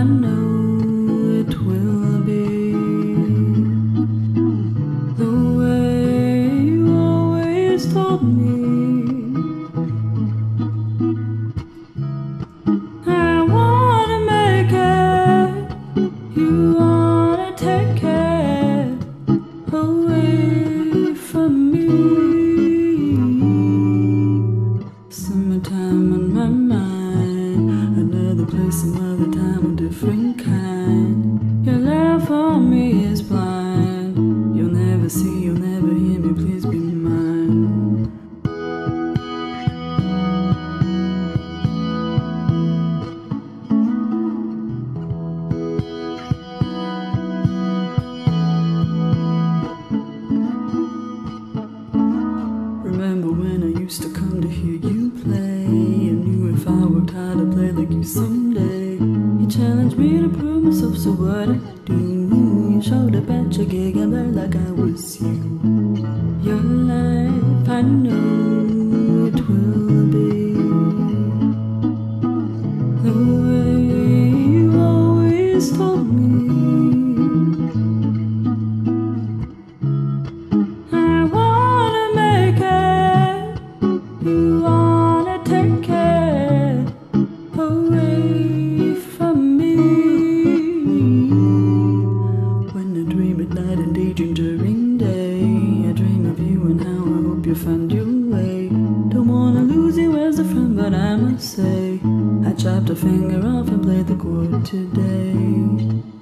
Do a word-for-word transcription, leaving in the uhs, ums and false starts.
I know it will be the way you always told me. I wanna make it, you wanna take it away from me. Summertime on my mind, another place, another time, a different kind. Your love for me is blind. You'll never see, you'll never hear me, please be mine. Remember when I used to come to hear you play? You knew if I worked hard I'd play like you someday. You challenged me to prove myself, so what I do? You showed up at your gig and learned like I was you. Your life, I know it will be the way you always told me. You wanna take it away from me. When I dream at night and daydream during day, I dream of you and how I hope you find your way. Don't wanna lose you as a friend, but I must say I chopped a finger off and played the chord today.